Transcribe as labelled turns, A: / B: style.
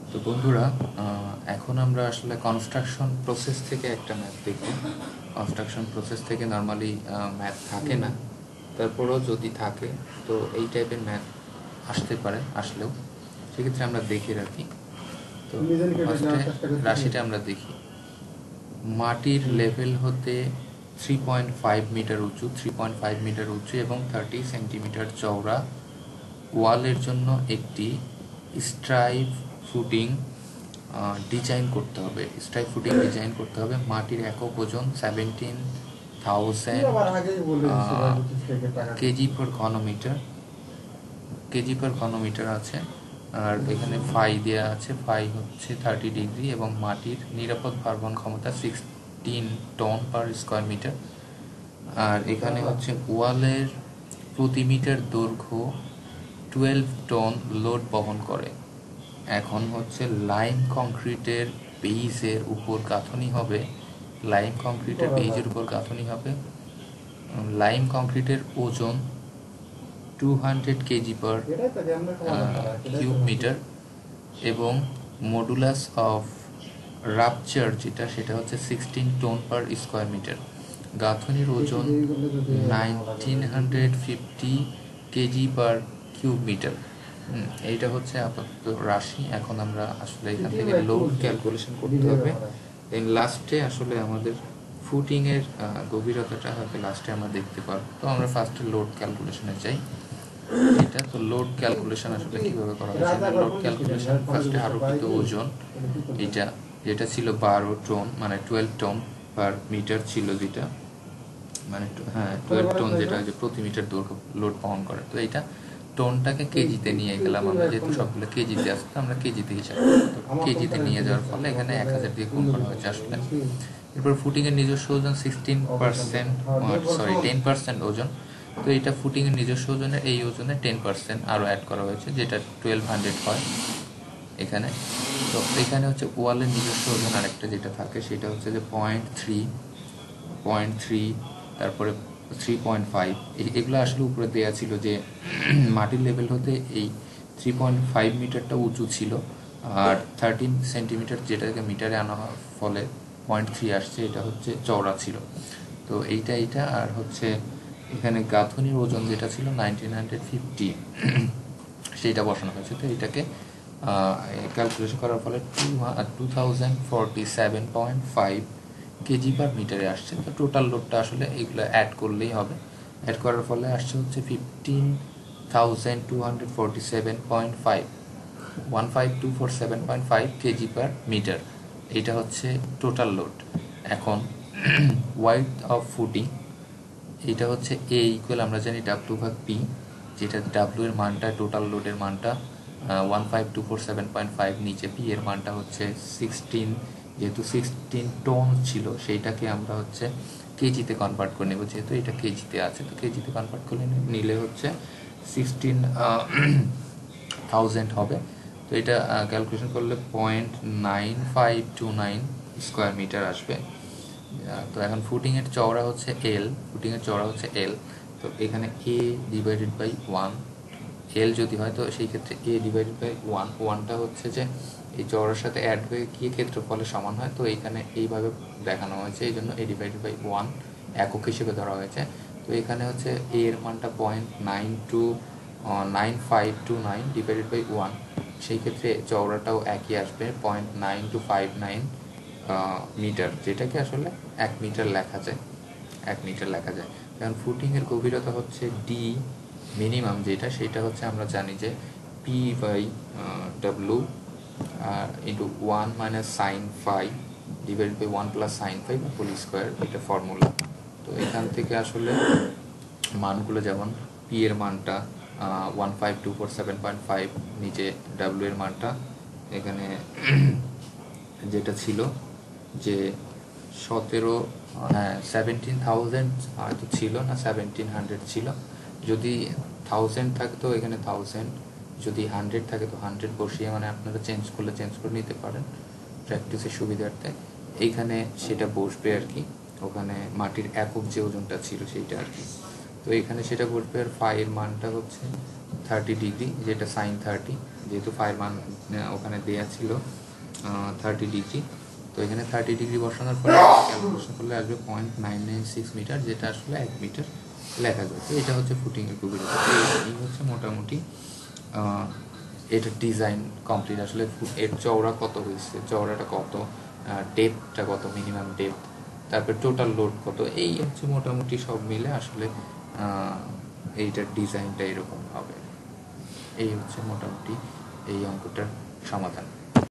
A: তো বন্ধুরা, এখন আমরা আসলে কনস্ট্রাকশন প্রসেস থেকে একটা ম্যাথ দেখব। কনস্ট্রাকশন প্রসেস থেকে নর্মালি ম্যাথ থাকে না, তারপরেও যদি থাকে তো এই টাইপের ম্যাথ আসতে পারে, আসলেও সেক্ষেত্রে আমরা দেখে রাখি। তো ফার্স্টে রাশিটা আমরা দেখি। মাটির লেভেল হতে 3.5 মিটার উঁচু, 3.5 মিটার উঁচু এবং 30 সেন্টিমিটার চওড়া ওয়ালের জন্য একটি স্ট্রাইপ ফুটিং ডিজাইন করতে হবে। মাটির একক ওজন 17,000 কেজি পার ঘনমিটার আছে। আর এখানে ফাই দেওয়া আছে, ফাই হচ্ছে 30 ডিগ্রি এবং মাটির নিরাপদ ভারবহন ক্ষমতা 16 টন পার স্কোয়ার মিটার। আর এখানে হচ্ছে ওয়ালের প্রতি মিটার দৈর্ঘ্য 12 টন লোড বহন করে। এখন হচ্ছে লাইম কংক্রিটের বেইজের উপর গাঁথনি হবে। লাইম কংক্রিটের ওজন 200 কেজি পার কিউব মিটার এবং মডুলাস অফ রাপচার সেটা হচ্ছে 16 টন পার স্কোয়ার মিটার। গাঁথনির ওজন 1950 কেজি পার কিউব মিটার। এইটা হচ্ছে আপাতত রাশি। এখন আমরা আসলে এখান থেকে লোড ক্যালকুলেশন করতে হবে। লাস্টে আসলে আমাদের ফুটিংয়ের গভীরতাটা হয়তো লাস্টে আমরা দেখতে পারবো। তো আমরা ফার্স্টে লোড ক্যালকুলেশনে যাই। এটা তো লোড ক্যালকুলেশন আসলে কীভাবে করা হয়েছে, লোড ক্যালকুলেশন ফার্স্টে আরোপিত ওজন যেটা ছিল 12 টন, মানে 12 টন পার মিটার ছিল, যেটা মানে 12 টন, যেটা যে প্রতি মিটার দৈর্ঘ্য লোড বহন করে। তো এইটা টনটাকে কেজিতে নিয়ে গেলাম আমরা, যেহেতু সবগুলো কেজিতে আসতো, আমরা কেজিতে হিসাব কেজিতে নিয়ে যাওয়ার ফলে এখানে 1000 দিয়ে গুণ করা হয়েছে আসলে। এরপর ফুটিংয়ের নিজস্ব ওজন 10% ওজন। তো এটা ফুটিংয়ের নিজস্ব ওজনের এই ওজনে 10% আরও অ্যাড করা হয়েছে, যেটা 1200 হয় এখানে। তো এখানে হচ্ছে ওয়ালের নিজস্ব ওজন আরেকটা যেটা থাকে, সেটা হচ্ছে যে 0.3, তারপরে 3.5। এগুলো আসলে উপরে দেওয়া ছিল যে মাটির লেভেল হতে এই 3.5 মিটারটা উঁচু ছিল, আর 13 সেন্টিমিটার যেটাকে মিটারে আনা হওয়ার ফলে 0.3 আসছে, এটা হচ্ছে চওড়া ছিল। তো এইটা আর হচ্ছে এখানে গাঁথনির ওজন যেটা ছিল 1950 সেইটা বসানো হয়েছে। তো এটাকে ক্যালকুলেশন করার ফলে 2047.5 কেজি পার মিটারে আসছে। তো টোটাল লোডটা আসলে এগুলো অ্যাড করলেই হবে। অ্যাড করার ফলে আসছে হচ্ছে 15,247.5 কেজি পার মিটার। এটা হচ্ছে টোটাল লোড। এখন ওয়াইড অফ ফুটিং, এটা হচ্ছে এ ইকুয়াল, আমরা জানি W/P, যেটা W এর মানটা, টোটাল লোডের মানটা 15,247.5, নিচে P এর মানটা হচ্ছে 16, যেহেতু 16 টন ছিল সেইটাকে আমরা হচ্ছে কেজিতে কনভার্ট করে নেব, যেহেতু এটা কেজিতে আছে। তো কেজিতে কনভার্ট করে নিলে হচ্ছে 16,000 হবে। তো এটা ক্যালকুলেশন করলে 0.9529 স্কোয়ার মিটার আসবে। তো এখন ফুটিংয়ের চওড়া হচ্ছে L, তো এখানে A/1, L যদি হয় তো সেই ক্ষেত্রে A/1, 1টা হচ্ছে যে এই চওড়ার সাথে অ্যাড হয়ে গিয়ে ক্ষেত্রফলের সমান হয়। তো এইখানে এইভাবে দেখানো হয়েছে, এই জন্য A/1 একক হিসেবে ধরা হয়েছে। তো এখানে হচ্ছে A এর মানটা 0.9529 ডিভাইডেড বাই 1, সেই ক্ষেত্রে চওড়াটাও একই আসবে, 0.9259 মিটার, যেটাকে আসলে 1 মিটার লেখা যায়। কারণ ফুটিংয়ের গভীরতা হচ্ছে ডি মিনিমাম, সেটা হচ্ছে আমরা জানি যে P/W into 1 minus sine phi divide by 1 plus sine phi whole square, এটা ফর্মুলা। তো এখান থেকে আসলে মানগুলো, যেমন পি এর মানটা 15,247.5, নিচে ডাব্লিউ এর মানটা এখানে যেটা ছিল যে 17,000 হয়তো ছিল না, 1,700 ছিল। যদি 1000 থাকতো এখানে 1000, যদি 100 থাকে তো 100 বসিয়ে, মানে আপনারা চেঞ্জ করে নিতে পারেন প্র্যাকটিসের সুবিধার্থে। এইখানে সেটা বসবে আর কি, ওখানে মাটির একক যে ওজনটা ছিল সেইটা আর কি। তো এখানে সেটা বসবে, আর ফাইয়ের মানটা হচ্ছে 30 ডিগ্রি, যেটা সাইন 30, যেহেতু ফাইয়ের মান ওখানে দেওয়া ছিল 30 ডিগ্রি। তো এখানে 30 ডিগ্রি বসানোর পরে ক্যালকুলেশন করলে আসবে 0.996 মিটার, যেটা আসলে 1 মিটার লেখা যায়। তো এটা হচ্ছে ফুটিংয়ের গভীরতা। এই হচ্ছে মোটামুটি এটার ডিজাইন কমপ্লিট। আসলে এর চওড়া কত হয়েছে, চওড়াটা কত, ডেপথটা কত, মিনিমাম ডেপথ, তারপর টোটাল লোড কত, এই হচ্ছে মোটামুটি সব মিলে আসলে এইটার ডিজাইনটা এরকম হবে। এই হচ্ছে মোটামুটি এই অঙ্কটার সমাধান।